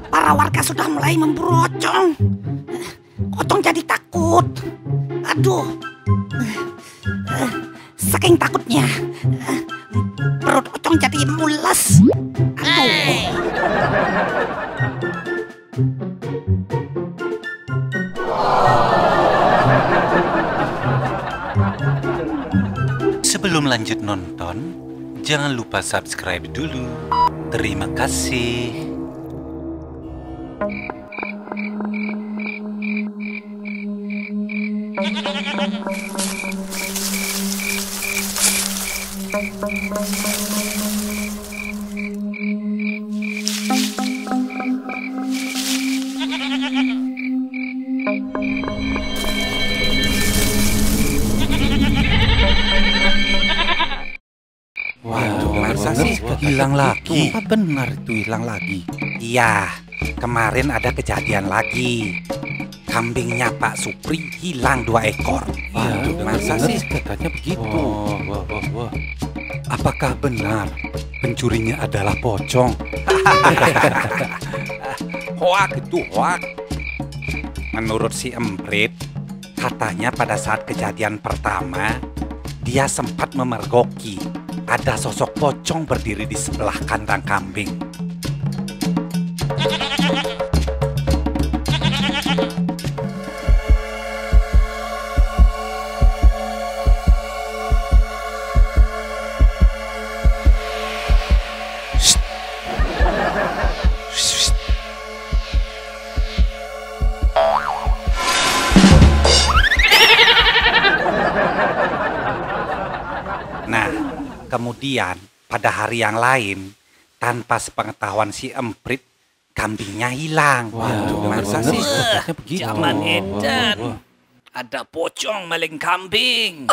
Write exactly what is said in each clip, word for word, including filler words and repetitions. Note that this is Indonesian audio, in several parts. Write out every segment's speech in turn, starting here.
para warga sudah mulai memburu Ocong. Ocong jadi takut. Aduh, saking takutnya perut Ocong jadi mules. Aduh. Sebelum lanjut nonton, jangan lupa subscribe dulu. Terima kasih. Waduh, masa sih hilang lagi? Apa benar itu hilang lagi? Iya, kemarin ada kejadian lagi. Kambingnya Pak Supri hilang dua ekor. Waduh, masa sih katanya begitu? Wah, wah, wah, wah. Apakah benar pencurinya adalah pocong? Hoak itu hoak. Menurut si Emprit, katanya pada saat kejadian pertama, dia sempat memergoki. Ada sosok pocong berdiri di sebelah kandang kambing. Nah, kemudian pada hari yang lain, tanpa sepengetahuan si Emprit, kambingnya hilang. Waduh, masa sih katanya begitu? Zaman edan, Wah, wah, wah. ada pocong maling kambing.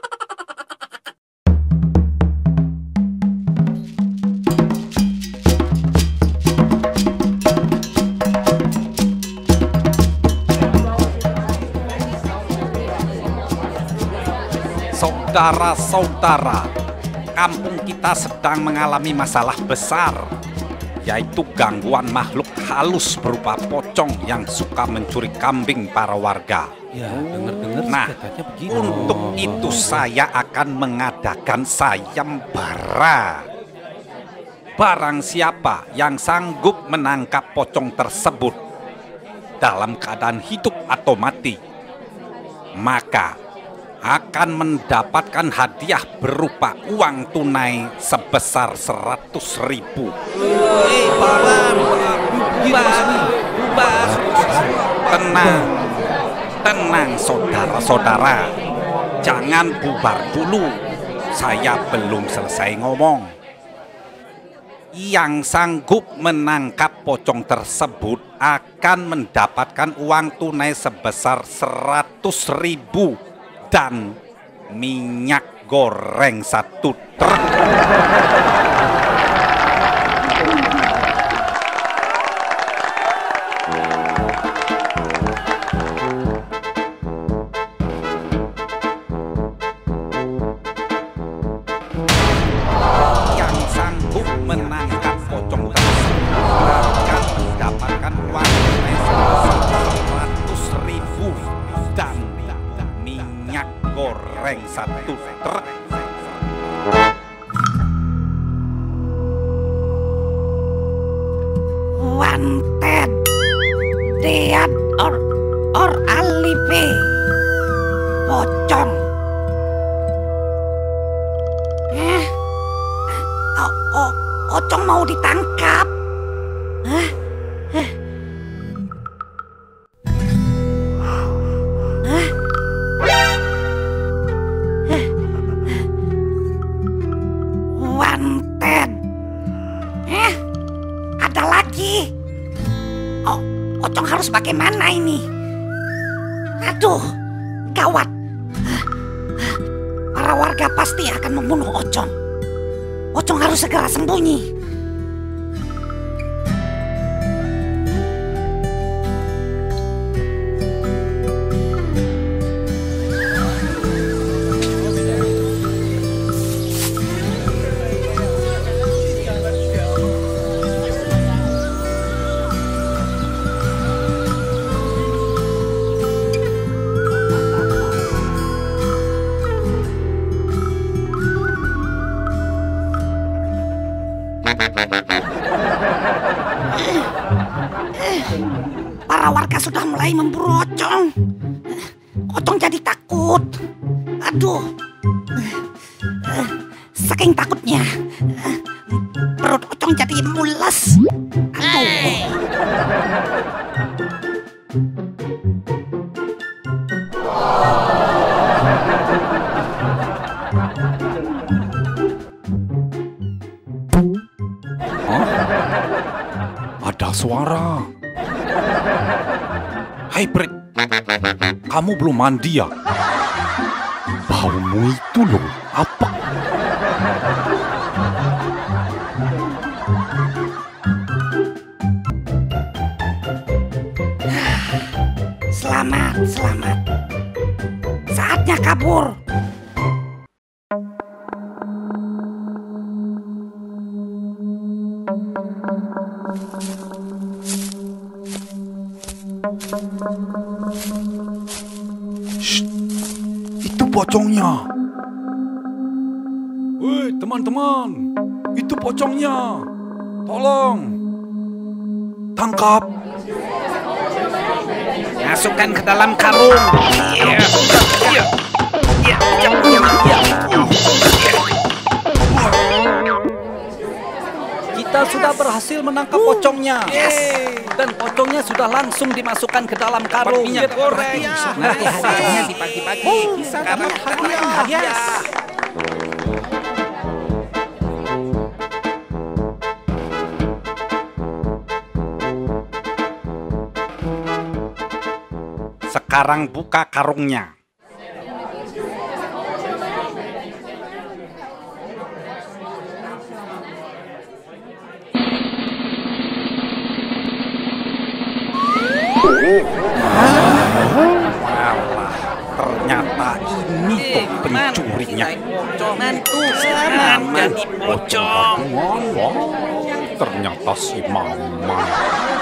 Saudara-saudara, kampung kita sedang mengalami masalah besar, yaitu gangguan makhluk halus berupa pocong yang suka mencuri kambing para warga. Ya, dengar-dengar Nah, katanya begitu. untuk itu saya akan mengadakan sayembara. Barang siapa yang sanggup menangkap pocong tersebut dalam keadaan hidup atau mati, maka akan mendapatkan hadiah berupa uang tunai sebesar seratus ribu. Tenang, tenang saudara-saudara, jangan bubar dulu, saya belum selesai ngomong. Yang sanggup menangkap pocong tersebut akan mendapatkan uang tunai sebesar seratus ribu dan minyak goreng satu truk. Yang sanggup menangkap pocong tersebut akan mendapatkan uang tunai sebesar seratus ribu dan minyak goreng satu truk. Wanted, dead or or alibi, pocong. Eh, oh, oh, Ocong mau ditangkap. Hah? Eh. Hah? Eh. Wanted. Eh, ada lagi. Oh, Ocong harus bagaimana ini? Aduh, gawat. Para warga pasti akan membunuh Ocong. Ocong harus segera sembunyi. Eh, para warga sudah mulai memburu Ocong. Eh, Ocong jadi takut. Aduh. Eh, saking takutnya, eh, perut Ocong jadi mules. Aduh. Ada suara. Hai Prit, kamu belum mandi ya? Baumu itu loh, apa? Selamat, selamat. Saatnya kabur. Shh, itu pocongnya. Woi teman-teman, itu pocongnya. Tolong, tangkap. Masukkan ke dalam karung. Iya. Iya. Iya. Iya. Iya. Kita sudah berhasil menangkap pocongnya. Dan pocongnya sudah langsung dimasukkan ke dalam karung. Minyak goreng. Nanti hadiahnya di pagi-pagi. Sekarang hadiah. Sekarang buka karungnya. Walah, ternyata ini tuh pencurinya. Mantu sekarang jadi pocong. Wah, ternyata si Maman.